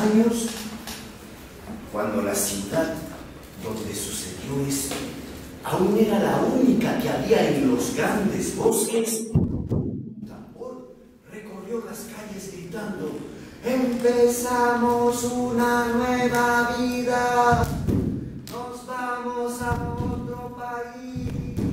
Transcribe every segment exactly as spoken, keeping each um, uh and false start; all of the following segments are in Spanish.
años, cuando la ciudad donde sucedió esto aún era la única que había en los grandes bosques, un tambor recorrió las calles gritando: empezamos una nueva vida, nos vamos a otro país.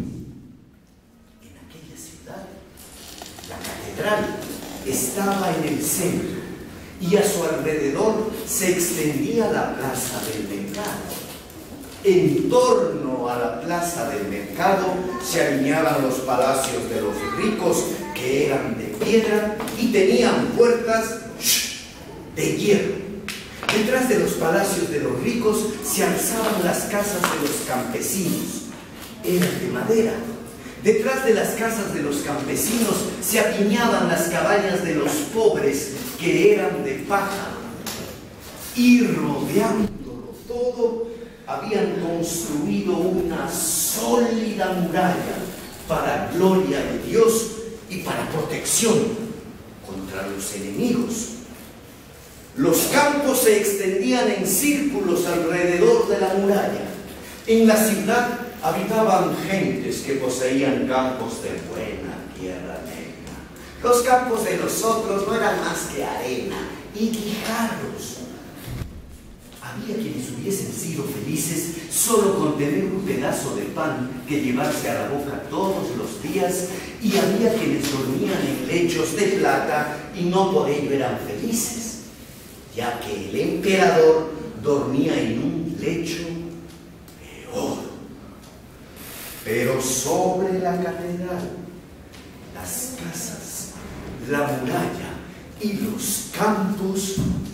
En aquella ciudad, la catedral estaba en el centro y a su alrededor se extendía la plaza del mercado. En torno a la plaza del mercado se alineaban los palacios de los ricos, que eran de piedra y tenían puertas de hierro. Detrás de los palacios de los ricos se alzaban las casas de los campesinos, eran de madera. Detrás de las casas de los campesinos se apiñaban las cabañas de los pobres, que eran de paja. Y rodeándolo todo, habían construido una sólida muralla para gloria de Dios y para protección contra los enemigos. Los campos se extendían en círculos alrededor de la muralla. En la ciudad habitaban gentes que poseían campos de buena tierra negra. Los campos de los otros no eran más que arena y guijarros. Había quienes hubiesen sido felices solo con tener un pedazo de pan que llevarse a la boca todos los días, y había quienes dormían en lechos de plata y no por ello eran felices, ya que el emperador dormía en un lecho de oro. Pero sobre la catedral, las casas, la muralla y los campos,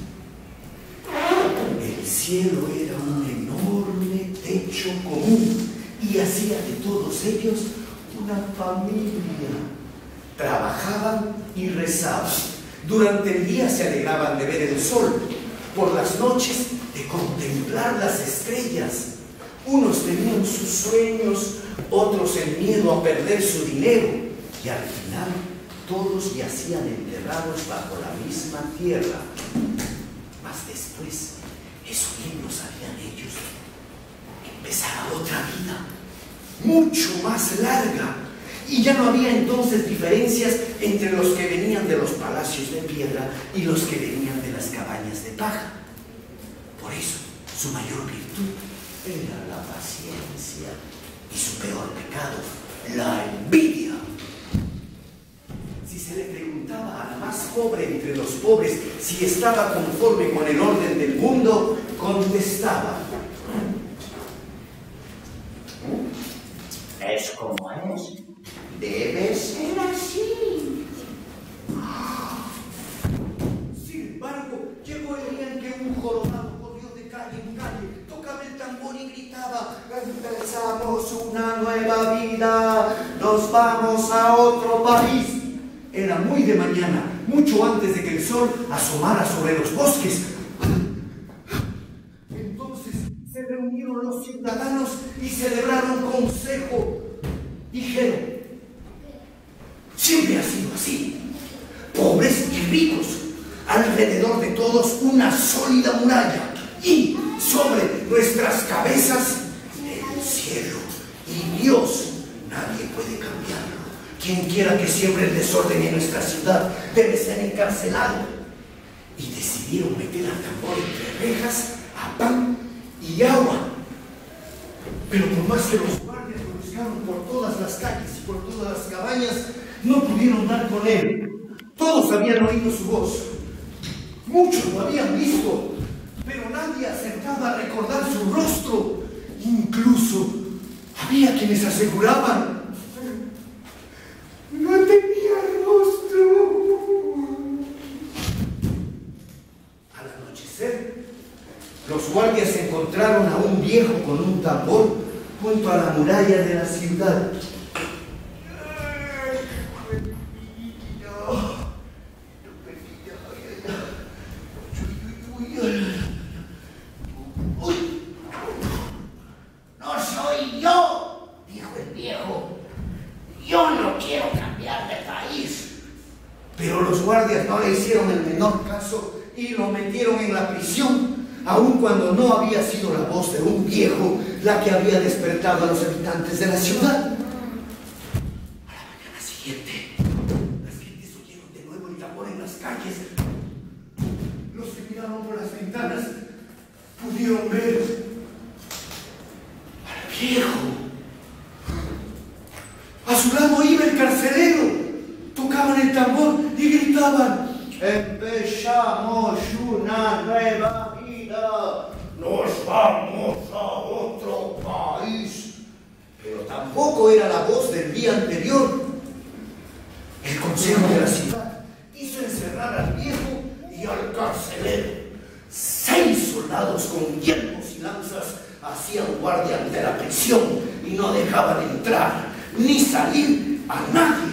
el cielo era un enorme techo común y hacía de todos ellos una familia. Trabajaban y rezaban. Durante el día se alegraban de ver el sol, por las noches de contemplar las estrellas. Unos tenían sus sueños, otros el miedo a perder su dinero, y al final todos yacían enterrados bajo la misma tierra. Mas después, eso bien lo sabían ellos, empezaba otra vida, mucho más larga, y ya no había entonces diferencias entre los que venían de los palacios de piedra y los que venían de las cabañas de paja. Por eso, su mayor virtud era la paciencia, y su peor pecado, la envidia. Si se le preguntaba a la más pobre entre los pobres si estaba conforme con el orden del mundo, contestaba: es como es, debe ser así. Sin embargo, llegó el día en que un jorobado corrió de calle en calle, tocaba el tambor y gritaba: empezamos una nueva vida, nos vamos a otro país. Era muy de mañana, mucho antes de que el sol asomara sobre los bosques. Entonces se reunieron los ciudadanos y celebraron consejo. Dijeron: siempre ha sido así, pobres y ricos, alrededor de todos una sólida muralla, y sobre nuestras cabezas el cielo y Dios. Nadie puede cambiarlo. Quien quiera que siembre el desorden en nuestra ciudad debe ser encarcelado. Y decidieron meter al tambor entre rejas a pan y agua. Pero por más que los guardias lo buscaron por todas las calles y por todas las cabañas, no pudieron dar con él. Todos habían oído su voz, muchos lo habían visto, pero nadie acertaba a recordar su rostro. Incluso había quienes aseguraban: no tenía rostro. Al anochecer, los guardias encontraron a un viejo con un tambor junto a la muralla de la ciudad. No soy yo, dijo el viejo. Yo no quiero cambiar de país. Pero los guardias no le hicieron el menor caso y lo metieron en la prisión, aun cuando no había sido la voz de un viejo la que había despertado a los habitantes de la ciudad. A la mañana siguiente, las gentes oyeron de nuevo el tambor en las calles. Los que miraron por las ventanas pudieron ver al viejo. A su lado iba el carcelero. Tocaban el tambor y gritaban: empezamos una nueva vida, nos vamos a otro país. Pero tampoco era la voz del día anterior. El consejo de la ciudad hizo encerrar al viejo y al carcelero. Seis soldados con yelmos y lanzas hacían guardia ante la prisión y no dejaban entrar ni salir a nadie.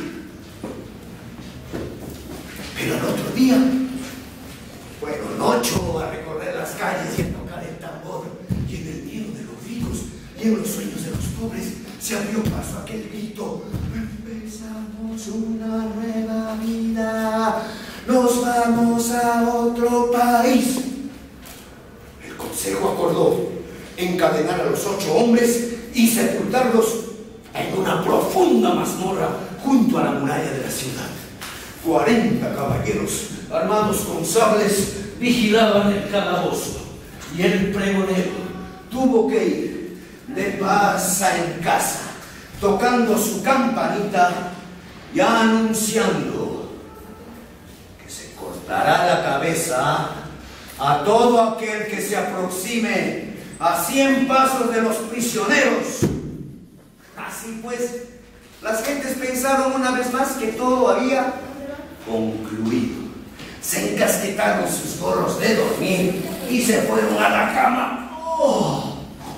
Pero el otro día fueron ocho a recorrer las calles y a tocar el tambor, y en el miedo de los ricos y en los sueños de los pobres se abrió paso aquel grito: empezamos una nueva vida, nos vamos a otro país. El consejo acordó encadenar a los ocho hombres y sepultarlos en una profunda mazmorra junto a la muralla de la ciudad. Cuarenta caballeros armados con sables vigilaban el calabozo, y el pregonero tuvo que ir de casa en casa tocando su campanita y anunciando que se cortará la cabeza a todo aquel que se aproxime a cien pasos de los prisioneros. Así pues, las gentes pensaron una vez más que todo había concluido. Se encasquetaron sus gorros de dormir y se fueron a la cama. ¡Oh!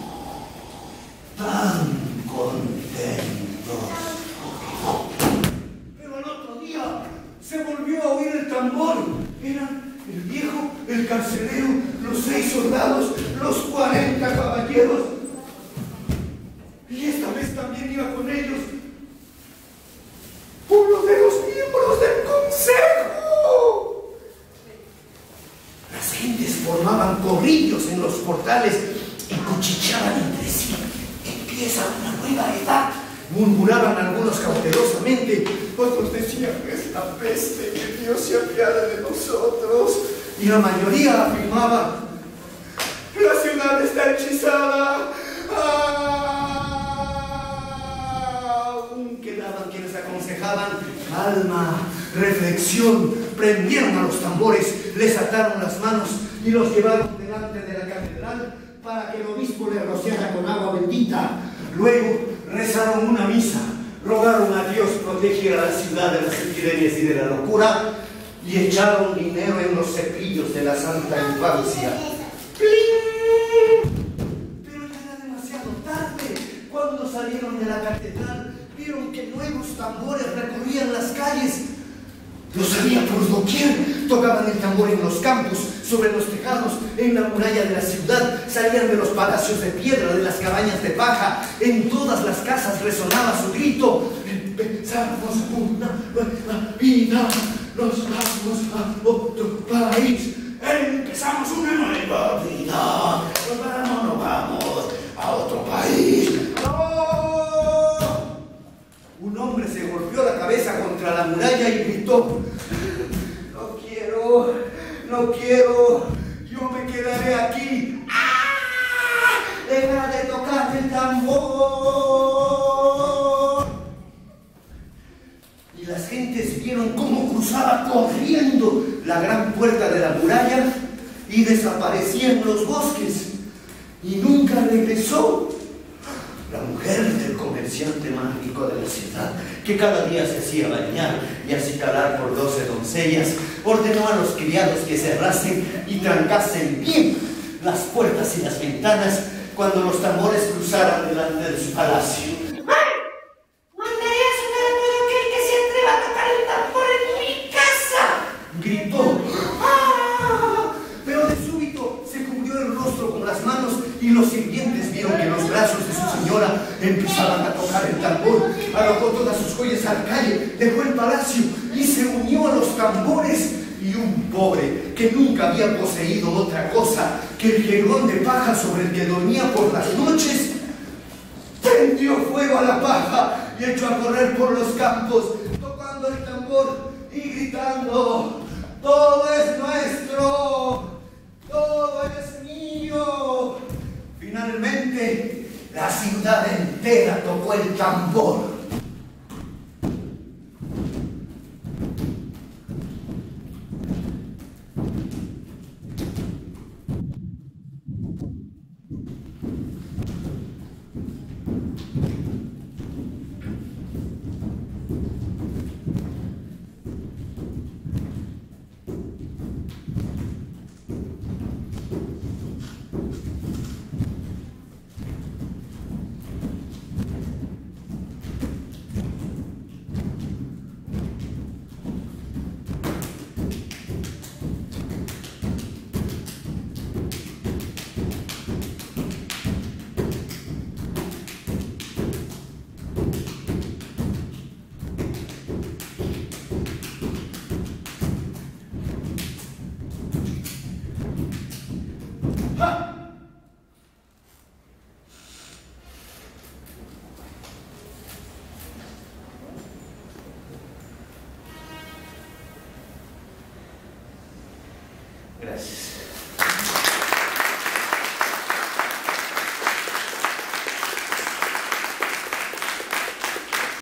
Tan contentos. Pero al otro día se volvió a oír el tambor. Eran el viejo, el carcelero, los seis soldados, los cuarenta caballeros. Y esta vez también iba con ellos uno de los miembros del consejo. Las gentes formaban corrillos en los portales y cuchicheaban entre sí. Empieza una nueva edad, murmuraban algunos cautelosamente, otros decían: es la peste, que Dios se apiade de nosotros. Y la mayoría afirmaba: la ciudad está hechizada. Aún quedaban quienes aconsejaban calma, reflexión. Prendieron a los tambores, les ataron las manos y los llevaron delante de la catedral para que el obispo le rociara con agua bendita. Luego rezaron una misa, rogaron a Dios protegiera a la ciudad de las epidemias y de la locura, y echaron dinero en los cepillos de la Santa Infancia. ¡Pling! Pero ya era demasiado tarde. Cuando salieron de la catedral, vieron que nuevos tambores recorrían las calles. Los había por doquier. Tocaban el tambor en los campos, sobre los tejados, en la muralla de la ciudad. Salían de los palacios de piedra, de las cabañas de paja. En todas las casas resonaba su grito: empezamos una nueva vida, nos vamos a otro país. Empezamos una nueva vida, nos vamos, nos vamos a otro país. ¡No! Un hombre se golpeó la cabeza contra la muralla y gritó: no quiero, no quiero, yo me quedaré aquí. ¡Ah! Deja de tocar el tambor. Y las gentes vieron cómo cruzaba corriendo la gran puerta de la muralla y desaparecía en los bosques, y nunca regresó. La mujer del comerciante más rico de la ciudad, que cada día se hacía bañar y acicalar por doce doncellas, ordenó a los criados que cerrasen y trancasen bien las puertas y las ventanas cuando los tambores cruzaran delante de su palacio. ¡Mandaré a sonar a todo aquel que se atreva a tocar el tambor en mi casa! Gritó. ¡Ah! Pero de súbito se cubrió el rostro con las manos, y los sirvientes vieron que los brazos de su señora empezaban a tocar el tambor. Arrojó todas sus joyas a la calle, dejó el palacio y se unió a los tambores, y un pobre que nunca había poseído otra cosa que el jergón de paja sobre el que dormía por las noches, prendió fuego a la paja y echó a correr por los campos, tocando el tambor y gritando: ¡todo es nuestro! ¡Todo es mío! Finalmente, la ciudad entera tocó el tambor. Gracias.